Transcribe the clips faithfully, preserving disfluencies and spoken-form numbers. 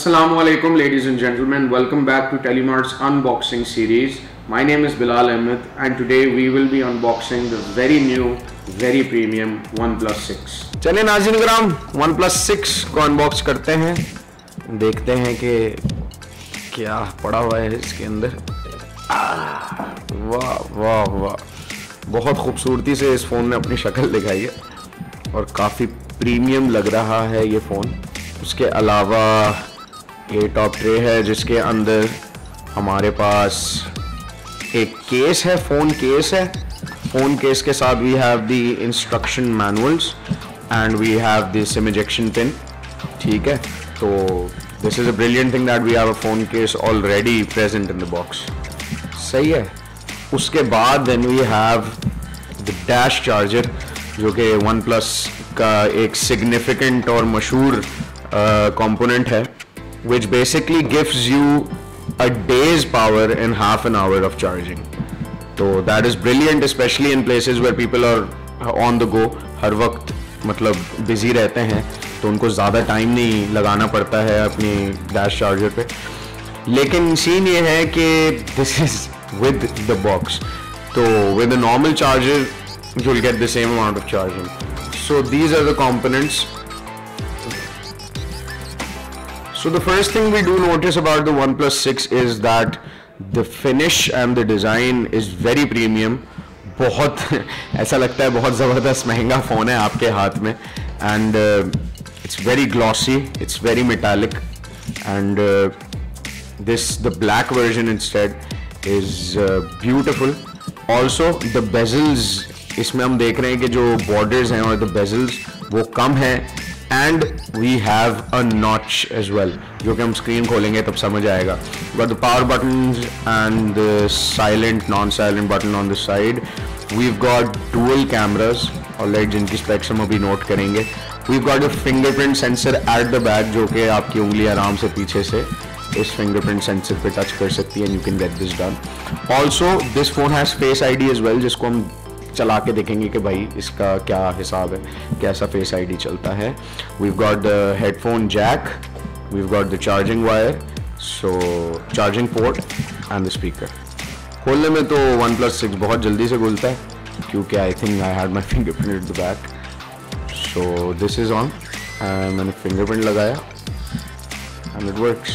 Assalamu alaikum ladies and gentlemen, welcome back to Telemart's unboxing series. My name is Bilal Ahmed and today we will be unboxing the very new, very premium OnePlus six. चलिए नाज़रीन किराम OnePlus six को unbox करते हैं, देखते हैं कि क्या पड़ा हुआ है इसके अंदर. वाह वाह वाह, बहुत खूबसूरती से इस फ़ोन ने अपनी शक्ल दिखाई है और काफ़ी प्रीमियम लग रहा है ये फ़ोन. उसके अलावा ये टॉप ट्रे है जिसके अंदर हमारे पास एक केस है, फ़ोन केस है. फ़ोन केस के साथ we have the instruction manuals and we have the sim ejection pin. ठीक है, तो this is a brilliant thing that we have a phone case already present in the box. सही है. उसके बाद then we have the dash charger जो कि OnePlus का एक सिग्निफिकेंट और मशहूर कंपोनेंट uh, है, which basically gives you a day's power in half an hour of charging. So that is brilliant, especially in places where people are on the go. हर वक्त मतलब busy रहते हैं तो उनको ज़्यादा टाइम नहीं लगाना पड़ता है अपनी डैश चार्जर पे. लेकिन सीन ये है कि this is with the box. तो with a normal charger you'll get the same amount of charging. So these are the components. So the first thing we do notice about the OnePlus six is that the finish and the design is very premium. बहुत ऐसा लगता है बहुत ज़बरदस्त महंगा phone है आपके हाथ में. And uh, it's very glossy, it's very metallic, and uh, this the black version instead is uh, beautiful. Also the bezels, इसमें हम देख रहे हैं कि जो borders हैं और the bezels वो कम हैं. And we have a notch as well, जो कि हम स्क्रीन खोलेंगे तब समझ आएगा. Got the power buttons and the silent, non-silent button on the side. We've got dual cameras, alright, जिनकी specs हम अभी नोट करेंगे. We've got a fingerprint sensor at the back, जो कि आपकी उंगली आराम से पीछे से इस fingerprint sensor पे टच कर सकती है and you can get this done. Also, this phone has Face I D as well, जिसको हम चला के देखेंगे कि भाई इसका क्या हिसाब है, कैसा फेस आईडी चलता है. We've got the headphone jack, we've got the charging wire, so charging port and the speaker. खोलने में तो OnePlus सिक्स बहुत जल्दी से खुलता है क्योंकि I think I had my fingerprint at the back. So this is on and मैंने fingerprint लगाया and it works.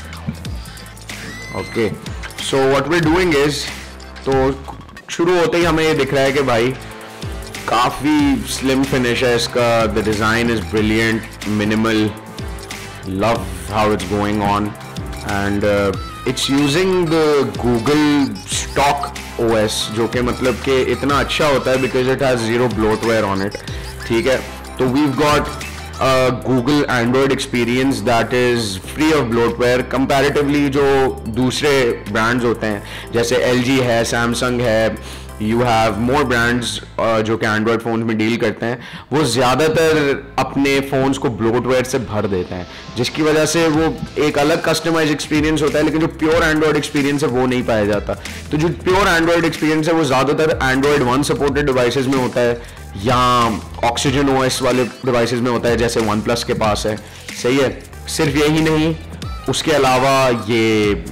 Okay, so what we're doing is, तो शुरू होते ही हमें ये दिख रहा है कि भाई काफ़ी स्लिम फिनिश है इसका. The design is brilliant, minimal, love how it's going on and it's using the Google stock OS, जो कि मतलब कि इतना अच्छा होता है because it has zero bloatware on it. ठीक है, तो we've got Google Android experience that is free of bloatware comparatively जो दूसरे ब्रांड्स होते हैं जैसे एल जी है, सैमसंग है. यू हैव मोर ब्रांड्स जो कि एंड्रॉयड फ़ोन में डील करते हैं, वो ज़्यादातर अपने फ़ोन्स को ब्लोटवेयर से भर देते हैं जिसकी वजह से वो एक अलग कस्टमाइज एक्सपीरियंस होता है. लेकिन जो प्योर एंड्रॉयड एक्सपीरियंस है वो नहीं पाया जाता. तो जो प्योर एंड्रॉयड एक्सपीरियंस है वो ज़्यादातर एंड्रॉयड वन सपोर्टेड डिवाइसेस में होता है या ऑक्सीजन ओएस वाले डिवाइसेस में होता है जैसे OnePlus के पास है. सही है. सिर्फ यही नहीं, उसके अलावा ये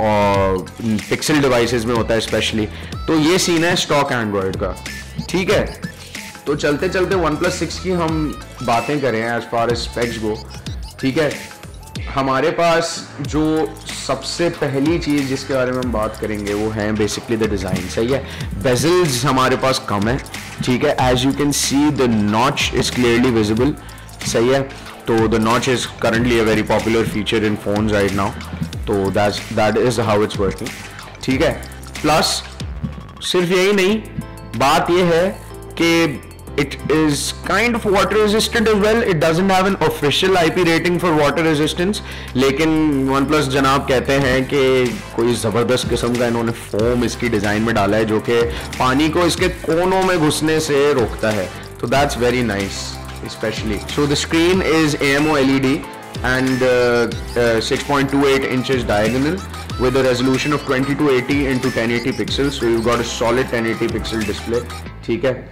पिक्सल डिवाइसेस में होता है स्पेशली. तो ये सीन है स्टॉक एंड्रॉयड का. ठीक है, तो चलते चलते OnePlus सिक्स की हम बातें करें as far as specs go. ठीक है, हमारे पास जो सबसे पहली चीज़ जिसके बारे में हम बात करेंगे वो है बेसिकली द डिज़ाइन. सही है. बेजल्स हमारे पास कम है. ठीक है, as you can see the notch is clearly visible. सही है. तो the notch is currently a very popular feature in phones right now. तो that's that is how it's working. ठीक है. प्लस सिर्फ यही नहीं, बात यह है कि it is kind of water resistant as well. It doesn't have an official I P rating for water resistance, लेकिन OnePlus जनाब कहते हैं कि कोई ज़बरदस्त किस्म का इन्होंने फोम इसकी डिज़ाइन में डाला है जो कि पानी को इसके कोनों में घुसने से रोकता है. तो that's very nice especially. So the screen is A M O L E D and uh, uh, six point two eight inches diagonal with a resolution of twenty to eighty into ten eighty pixels. So you've got a solid ten eighty pixel display. ठीक है.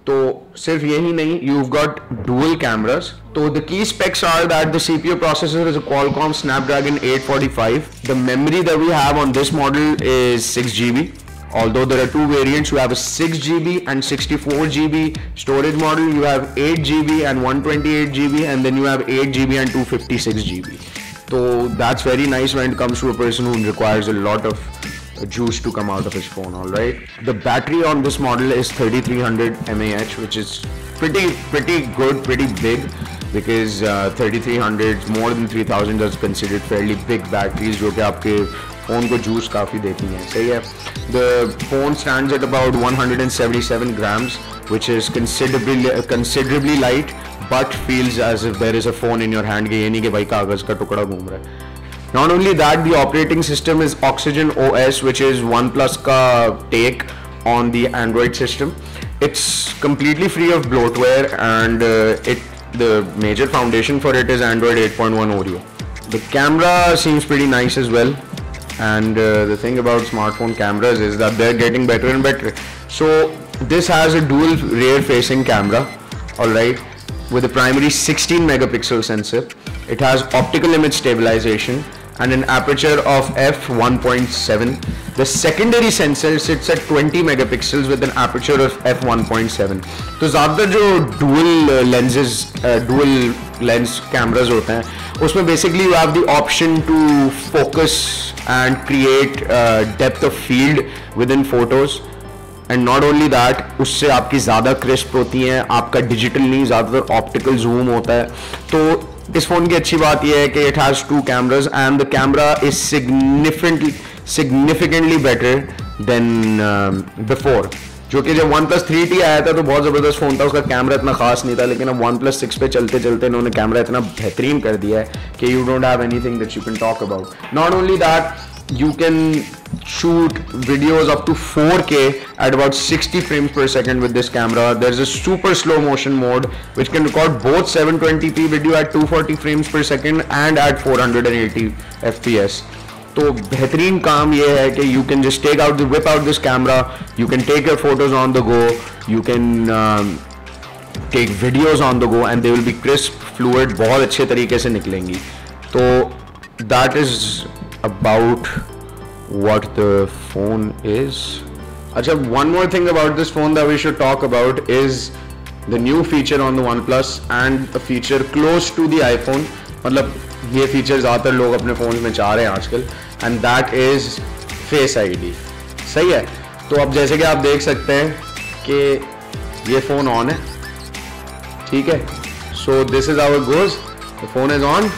तो सिर्फ यही नहीं, you've got dual cameras. तो the key specs are that the C P U processor is a Qualcomm Snapdragon eight forty-five. The memory that we have on this model is six G B. Although there are two variants, you have a six G B and sixty-four G B storage model. You have eight G B and one twenty-eight G B, and then you have eight G B and two fifty-six G B. So that's very nice when it comes to a person who requires a lot of juice to come out of his phone. All right. The battery on this model is thirty-three hundred milliamp hours, which is pretty pretty good, pretty big, because uh, thirty-three hundred more than three thousand is considered fairly big batteries, जो कि आपके phone को juice काफी देती हैं. सही है. The phone stands at about one hundred seventy-seven grams, which is considerably considerably light, but feels as if there is a phone in your hand. कि ये नहीं कि भाई कागज का टुकड़ा घूम रहा है. Not only that, the operating system is Oxygen O S, which is Oneplus ka take on the Android system. It's completely free of bloatware, and uh, it the major foundation for it is Android eight point one Oreo. The camera seems pretty nice as well, and uh, the thing about smartphone cameras is that they're getting better and better. So this has a dual rear facing camera, alright, with a primary sixteen megapixel sensor. It has optical image stabilization and an aperture of f one point seven. The secondary sensor sits at twenty megapixels with an aperture of f one point seven. तो ज़्यादातर जो dual lenses, uh, dual lens cameras होते हैं, उसमें basically you have the option to focus and create uh, depth of field within photos. And not only that, उससे आपकी ज़्यादा crisp होती हैं, आपका digital नहीं, ज़्यादातर optical zoom होता है. तो इस फोन की अच्छी बात यह है कि it has two cameras and the camera is significantly significantly better than um, before. जो कि जब OnePlus थ्री टी आया था तो बहुत ज़बरदस्त फ़ोन था, उसका कैमरा इतना खास नहीं था, लेकिन अब OnePlus सिक्स पे चलते चलते इन्होंने कैमरा इतना बेहतरीन कर दिया है कि you don't have anything that you can talk about. Not only that, you can shoot videos up to four K at about sixty frames per second with this camera. There's a super slow motion mode which can record both seven twenty p video at two forty frames per second and at four eighty F P S. तो बेहतरीन काम ये है कि you can just take out the whip out this camera, you can take your photos on the go, you can um, take videos on the go, and they will be crisp, fluid, बहुत अच्छे तरीके से निकलेंगी. तो that is about what the phone is. Achha, one more thing about this phone that we should talk about is the new feature on the OnePlus and a feature close to the iPhone. मतलब ये feature ज़्यादातर लोग अपने phones में चाह रहे हैं आजकल, and that is Face I D. सही है. तो अब जैसे कि आप देख सकते हैं कि ये phone on है, ठीक है. So this is how it goes. The phone is on.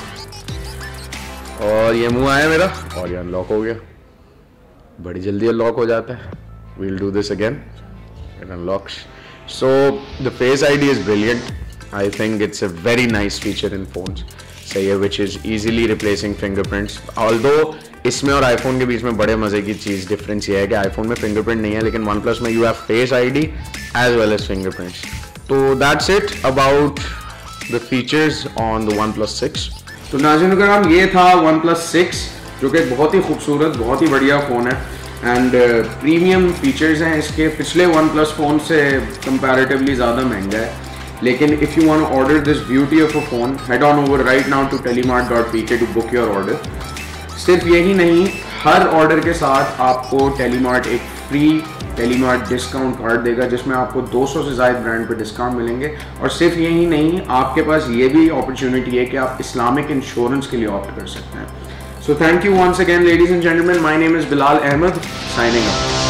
और ये मुंह आया मेरा और ये अनलॉक हो गया. बड़ी जल्दी अनलॉक हो जाता है. We'll do this again. It unlocks. So the Face I D is brilliant. I think it's a very nice feature in phones. सही है, which is easily replacing fingerprints. Although इसमें और iPhone के बीच में बड़े मजे की चीज़ डिफरेंस ये है कि iPhone में fingerprint नहीं है, लेकिन OnePlus में you have Face I D as well as fingerprints. तो that's it about the features on the OnePlus six. तो नाज़रीन कराम, ये था OnePlus सिक्स, जो कि एक बहुत ही खूबसूरत, बहुत ही बढ़िया फ़ोन है, एंड प्रीमियम फीचर्स हैं इसके. पिछले OnePlus फ़ोन से कंपैरेटिवली ज़्यादा महंगा है, लेकिन if you want to order this beauty of a phone, head on over right now to Telemart dot P K to book your order. सिर्फ यही नहीं, हर ऑर्डर के साथ आपको टेलीमार्ट एक फ्री टेलीमार्ट डिस्काउंट कार्ड देगा, जिसमें आपको दो सौ से ज़ायद ब्रांड पे डिस्काउंट मिलेंगे. और सिर्फ यही नहीं, आपके पास ये भी अपॉर्चुनिटी है कि आप इस्लामिक इंश्योरेंस के लिए ऑप्ट कर सकते हैं. So thank you once again ladies and gentleman, my name is Bilal Ahmed, signing of.